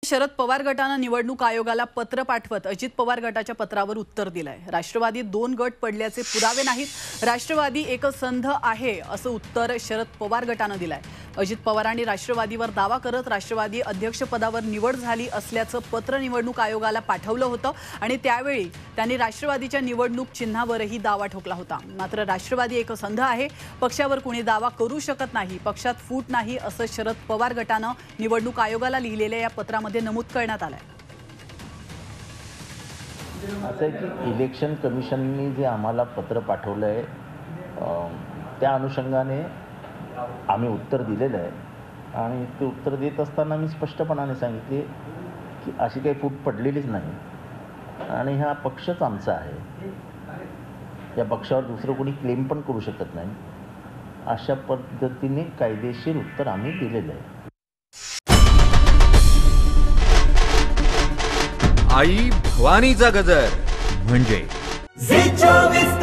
शरद पवार गटानं निवडणूक आयोगाला पत्र पाठवत अजित पवार गटाच्या पत्रावर उत्तर दिलंय। राष्ट्रवादी 2 गट पडल्याचे पुरावे नाहीत, राष्ट्रवादी एकसंध आहे असं उत्तर शरद पवार गटानं दिलंय। अजित पवारांनी राष्ट्रवादीवर दावा करत राष्ट्रवादी अध्यक्षपदावर निवड झाली असल्याचं पत्र निवडणूक आयोगाला पाठवलं होतं आणि त्यावेळी त्यांनी राष्ट्रवादीच्या निवडणूक चिन्हावरही दावा ठोकला होता। मात्र राष्ट्रवादी एकसंध आहे, पक्षावर कोणी दावा करू शकत नाही, पक्षात फूट नाही असं शरद पवार गटानं निवडणूक आयोगाला लिहिलेल्या या पत्रामध्ये नमूद करण्यात आलंय। असं आहे की इलेक्शन कमिशननी जे आम्हाला पत्र पाठवलंय त्या अनुषंगाने आम्ही उत्तर दिलेलं आहे आणि ते उत्तर देत असताना मी स्पष्टपणाने सांगितले की अशी काही फूट पडलेलीच नाही आणि हा पक्षच आमचा आहे, या पक्षावर दुसरं कोणी क्लेम पण करू शकत नाही, अशा पद्धतीने कायदेशीर उत्तर आम्ही दिलेलं आहे। आई भवानीचा गजर म्हणजे